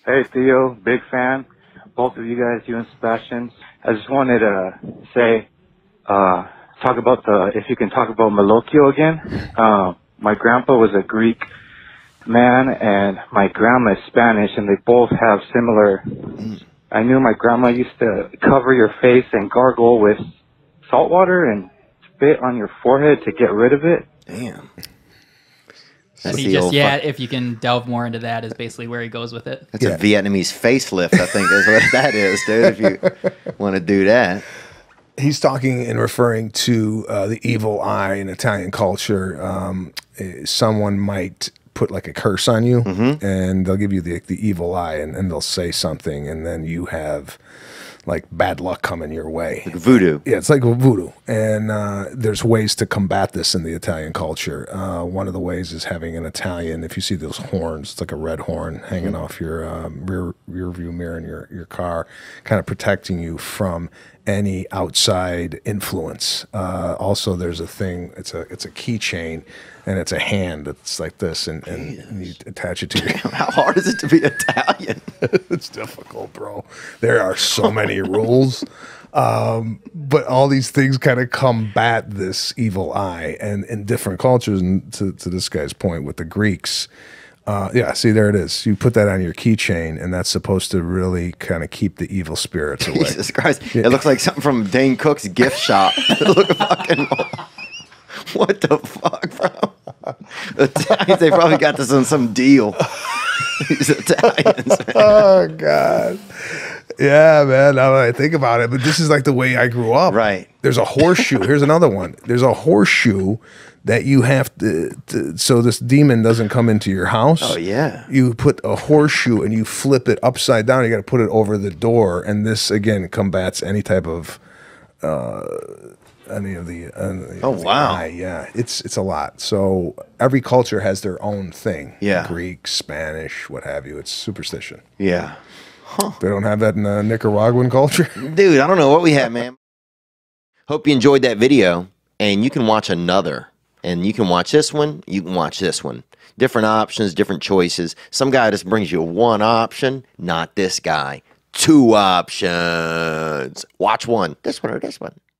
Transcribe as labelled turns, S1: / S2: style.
S1: Hey Theo, big fan. Both of you guys, you and Sebastian. I just wanted to say, talk about if you can talk about Malocchio again. My grandpa was a Greek man and my grandma is Spanish and they both have similar. I knew my grandma used to cover your face and gargle with salt water and spit on your forehead to get rid of it.
S2: Damn.
S3: So he just, if you can delve more into that, is basically where he goes with it.
S2: That's a Vietnamese facelift, I think is what that is, dude, if you want to do that.
S4: He's talking and referring to the evil eye in Italian culture. Someone might put like a curse on you, and they'll give you the evil eye, and they'll say something, and then you have like bad luck coming your way.
S2: Like voodoo.
S4: Yeah, it's like voodoo. And there's ways to combat this in the Italian culture. One of the ways is having an Italian, if you see those horns, it's like a red horn hanging off your rear view mirror in your car, kind of protecting you from any outside influence. Also, there's a thing, it's a keychain, and it's a hand that's like this, and you attach it to your...
S2: How hard is it to be Italian?
S4: It's difficult, bro. There are so many rules. But all these things kind of combat this evil eye. And in different cultures, and to this guy's point with the Greeks, yeah, see, there it is. You put that on your keychain, and that's supposed to really kind of keep the evil spirits away.
S2: Jesus Christ. Yeah. It looks like something from Dane Cook's gift shop. Look fucking... What the fuck, bro? Italians, they probably got this on some deal. These Italians, man.
S4: Oh, God. Yeah, man, now that I think about it, but this is like the way I grew up.
S2: Right.
S4: There's a horseshoe. Here's another one. There's a horseshoe that you have to, so this demon doesn't come into your house.
S2: Oh, yeah.
S4: You put a horseshoe and you flip it upside down. You got to put it over the door. And this, again, combats any type of... any of the
S2: wow.
S4: eye. Yeah, it's a lot. So every culture has their own thing.
S2: Yeah.
S4: Greek, Spanish, what have you. It's superstition.
S2: Yeah. Huh.
S4: They don't have that in the Nicaraguan culture.
S2: Dude, I don't know what we have, man. Hope you enjoyed that video, and you can watch another. And you can watch this one, you can watch this one. Different options, different choices. Some guy just brings you one option, not this guy. Two options. Watch one, this one or this one.